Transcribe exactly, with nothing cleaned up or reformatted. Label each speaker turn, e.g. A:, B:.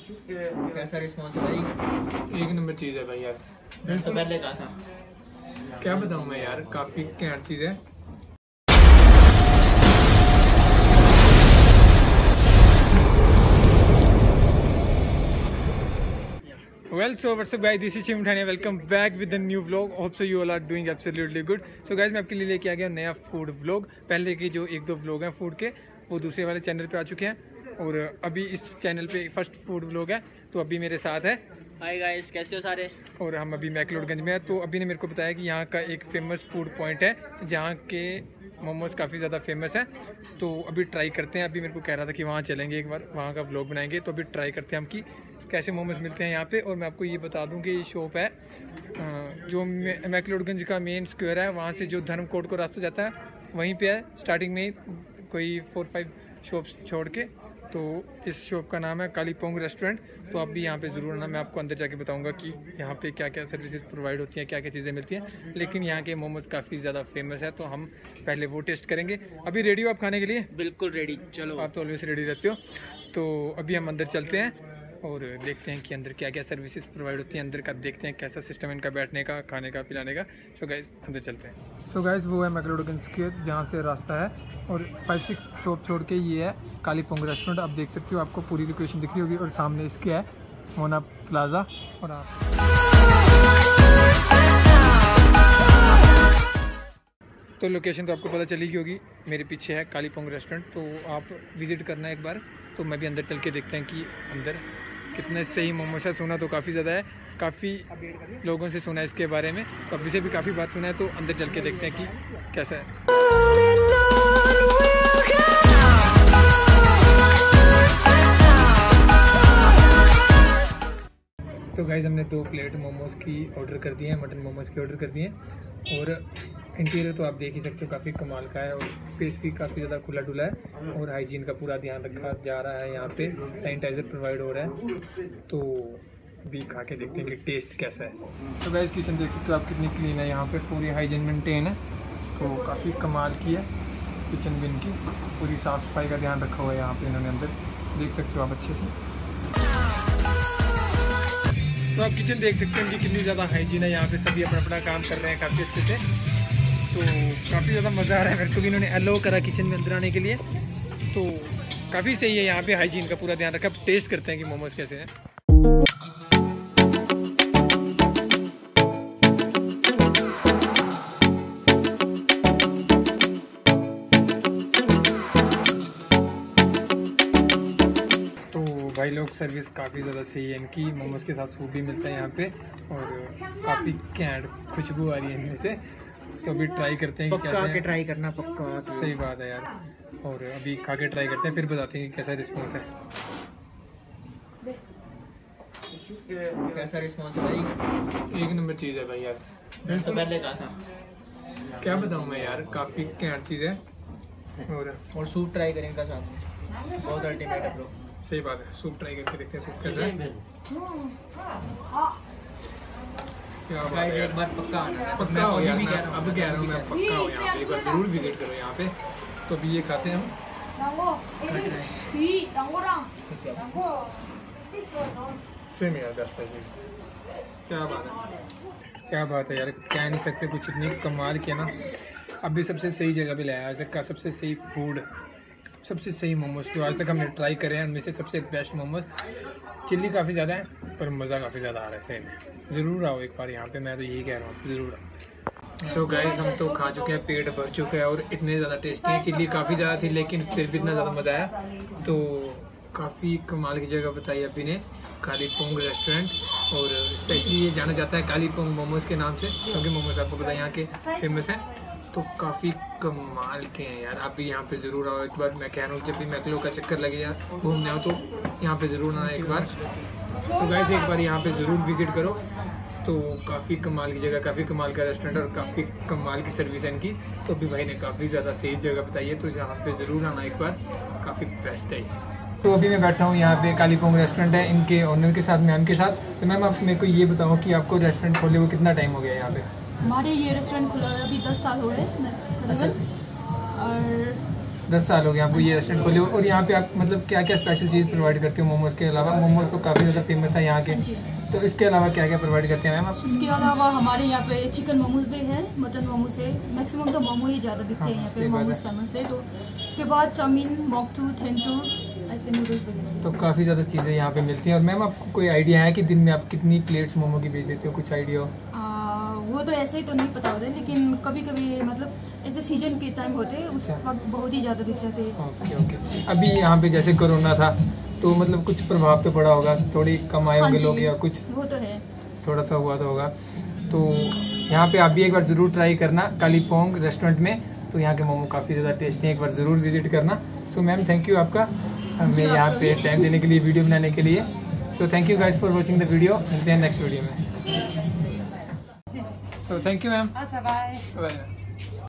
A: कैसा रिस्पॉन्स है भाई?
B: एक नंबर चीज़ है भाई यार।
A: मैंने तो पहले कहा था।
B: क्या बताऊँ मैं यार, काफ़ी कैंट चीज़ है। Well so whatsapp guys, this is Shiv Thane. Welcome back with the new vlog. Hope so you all are doing absolutely good. So guys, मैं आपके लिए लेके आ गया नया फूड व्लॉग। पहले के जो एक दो व्लॉग हैं फूड के, वो दूसरे वाले चैनल पे आ चुके हैं और अभी इस चैनल पे फर्स्ट फूड व्लॉग है। तो अभी मेरे साथ है।
A: हाय गाइस, कैसे हो सारे?
B: और हम अभी मैकलोडगंज में हैं। तो अभी ने मेरे को बताया कि यहाँ का एक फेमस फूड पॉइंट है जहाँ के मोमोज़ काफ़ी ज़्यादा फेमस है। तो अभी ट्राई करते हैं। अभी मेरे को कह रहा था कि वहाँ चलेंगे, एक बार वहाँ का व्लॉग बनाएंगे। तो अभी ट्राई करते हैं हम कि कैसे मोमोज़ मिलते हैं यहाँ पे। और मैं आपको ये बता दूँ कि ये शॉप है जो मैकलोडगंज का मेन स्क्वायर है, वहाँ से जो धर्म कोर्ट को रास्ता जाता है वहीं पे है। स्टार्टिंग में कोई फोर फाइव शॉप्स छोड़ के। तो इस शॉप का नाम है कालीपोंग रेस्टोरेंट। तो आप भी यहाँ पे ज़रूर आना। मैं आपको अंदर जाके बताऊँगा कि यहाँ पे क्या क्या सर्विसेज प्रोवाइड होती हैं, क्या क्या चीज़ें मिलती हैं। लेकिन यहाँ के मोमोज़ काफ़ी ज़्यादा फेमस है, तो हम पहले वो टेस्ट करेंगे। अभी रेडी हो आप खाने के लिए?
A: बिल्कुल रेडी। चलो,
B: आप तो ऑलवेज रेडी रहते हो। तो अभी हम अंदर चलते हैं और देखते हैं कि अंदर क्या क्या सर्विसेज प्रोवाइड होती हैं। अंदर का देखते हैं कैसा सिस्टम है इनका बैठने का, खाने का, पिलाने का। सो गाइस, अंदर चलते हैं। सो गाइस, वो है मैकलोडगंज के जहाँ से रास्ता है और फाइव सिक्स शॉप छोड़ के ये है कालीपोंग रेस्टोरेंट। आप देख सकते हो, आपको पूरी लोकेशन दिख रही होगी। और सामने इसके है मोना प्लाजा। और आप तो लोकेशन तो आपको पता चली ही होगी, मेरे पीछे है कालीपोंग रेस्टोरेंट। तो आप विज़िट करना एक बार। तो मैं भी अंदर चल के देखते हैं कि अंदर कितने सही मोमोस है। सुना तो काफ़ी ज़्यादा है, काफ़ी लोगों से सुना है इसके बारे में। तो अभी से भी काफ़ी बात सुना है। तो अंदर चल के देखते हैं कि कैसा है। तो गाइस, हमने दो प्लेट मोमोज़ की ऑर्डर कर दी है, मटन मोमोज़ की ऑर्डर कर दी है। और इंटीरियर तो आप देख ही सकते हो, काफ़ी कमाल का है। और स्पेस भी काफ़ी ज़्यादा खुला डुला है और हाइजीन का पूरा ध्यान रखा जा रहा है। यहाँ पे सैनिटाइज़र प्रोवाइड हो रहा है। तो अभी खा के देखते हैं कि टेस्ट कैसा है। तो गाइस, किचन देख सकते हो आप कितनी क्लीन है। यहाँ पे पूरी हाइजीन मेंटेन है। तो काफ़ी कमाल की है किचन भी इनकी। पूरी साफ़ सफाई का ध्यान रखा हुआ है यहाँ पर इन्होंने। अंदर देख सकते हो आप अच्छे से। तो आप किचन देख सकते हैं इनकी कितनी ज़्यादा हाइजीन है। यहाँ पे सभी अपना अपना काम कर रहे हैं काफ़ी अच्छे से। तो काफ़ी ज़्यादा मज़ा आ रहा है मेरे को भी। इन्होंने अलाउ करा किचन में अंदर आने के लिए। तो काफ़ी सही है, यहाँ पे हाइजीन का पूरा ध्यान रखा। अब टेस्ट करते हैं कि मोमोज़ कैसे हैं। भाई लोग, सर्विस काफ़ी ज़्यादा सही है इनकी। मोमोज़ के साथ सूप भी मिलता है यहाँ पे और काफ़ी कैंट खुशबू आ रही है इनमें से। तो अभी ट्राई करते हैं कि कैसे है।
A: के ट्राई करना पक्का।
B: सही बात है यार। और अभी खा के ट्राई करते हैं, फिर बताते हैं कि कैसा रिस्पॉन्स है।
A: कैसा रिस्पॉन्स है भाई?
B: एक नंबर चीज़ है भाई यार।
A: मैंने तो पहले कहा था।
B: क्या बताऊँ मैं यार, काफ़ी कैंट चीज़ है। और
A: और सूप ट्राई करेंगे साथ में, बहुत अल्टीमेट है ब्रो।
B: सही बात है, सूप ट्राई करके देखते हैं सूप कैसा है। क्या बात है,
A: एक बार पक्का आना।
B: पक्का हो यार। मैं अब कह रहा हूँ, मैं पक्का हो यहाँ पे। एक बार ज़रूर विजिट करो यहाँ पे। तो अभी ये खाते हैं हम। सेम यार, बेस्ट है। क्या बात है, क्या बात है यार, कह नहीं सकते कुछ। इतनी कमाल किया ना। अभी सबसे सही जगह पे लाया आज तक का, सबसे सही फूड, सबसे सही मोमोज जो आज तक हमने ट्राई करे हैं उनमें से सबसे बेस्ट मोमोज। चिल्ली काफ़ी ज़्यादा है पर मज़ा काफ़ी ज़्यादा आ रहा है। सही में ज़रूर आओ एक बार यहाँ पे, मैं तो यही कह रहा हूँ, ज़रूर आओ। सो गाइस, हम तो खा चुके हैं, पेट भर चुका है और इतने ज़्यादा टेस्टी है। चिल्ली काफ़ी ज़्यादा थी लेकिन फिर भी इतना ज़्यादा मज़ा आया। तो काफ़ी कमाल की जगह बताई अभी ने, कालीपोंग रेस्टोरेंट। और स्पेशली ये जाना जाता है कालीपोंग मोमोज़ के नाम से, क्योंकि मोमोज़ आपको पता है यहाँ के फेमस हैं। तो काफ़ी कमाल के हैं यार। आप भी यहाँ पे ज़रूर आओ एक बार। मैं कह रहा हूँ, जब भी मैकलो का चक्कर लगे या घूमने आओ तो यहाँ पे ज़रूर आना एक बार। सो गाइस, एक बार यहाँ पे ज़रूर विज़िट करो। तो काफ़ी कमाल की जगह, काफ़ी कमाल का रेस्टोरेंट और काफ़ी कमाल की सर्विस है इनकी। तो अभी भाई ने काफ़ी ज़्यादा सही जगह बताई है, तो यहाँ पे ज़रूर आना एक बार, काफ़ी बेस्ट है। तो अभी मैं बैठा हूँ यहाँ पे, कालीपोंग रेस्टोरेंट है, इनके ओनर के साथ, मैम के साथ। तो मैम, आप मेरे को ये बताओ कि आपको रेस्टोरेंट खोले हुए कितना टाइम हो गया यहाँ पे?
C: हमारे ये रेस्टोरेंट खुला है अभी दस साल हो गए।
B: अच्छा।
C: और
B: दस साल हो गए आपको ये रेस्टोरेंट खोले हुए। और यहाँ पे आप मतलब क्या क्या स्पेशल चीज़ प्रोवाइड करते हो मोमोज़ के अलावा? मोमोज़ तो काफ़ी ज़्यादा फेमस है यहाँ के, तो इसके अलावा क्या क्या प्रोवाइड करते हैं मैम आप?
C: इसके अलावा हमारे यहाँ पे चिकन मोमोज भी है, मटन मोमोज है, मैक्सिमम तो मोमो ही ज़्यादा बिकते हैं यहाँ पे, मोमोज फेमस है। तो इसके बाद चाउमीन, मॉकटू, थेंटू, ऐसे नूडल्स वगैरह।
B: तो काफ़ी ज़्यादा चीज़ें यहाँ पे मिलती हैं। और मैम आपको कोई आइडिया है कि दिन में आप कितनी प्लेट्स मोमो की बेच देते हो, कुछ आइडिया हो?
C: वो तो ऐसे ही तो नहीं पता होता, लेकिन कभी कभी मतलब ऐसे सीजन के टाइम होते हैं उस वक्त बहुत ही ज़्यादा बिक जाते हैं।
B: Okay okay. अभी यहाँ पे जैसे कोरोना था तो मतलब कुछ प्रभाव तो पड़ा होगा, थोड़ी कम आए होंगे लोग या कुछ?
C: वो तो है,
B: थोड़ा सा हुआ तो होगा। तो यहाँ पे आप भी एक बार ज़रूर ट्राई करना कालीपोंग रेस्टोरेंट में, तो यहाँ के मोमो काफ़ी ज़्यादा टेस्टी हैं, एक बार ज़रूर विजिट करना। सो मैम थैंक यू आपका हमें यहाँ पे टाइम देने के लिए, वीडियो बनाने के लिए। So thank you guys for watching the video, मिलते हैं नेक्स्ट वीडियो में। तो थैंक यू मैम।
C: अच्छा बाय
B: बाय।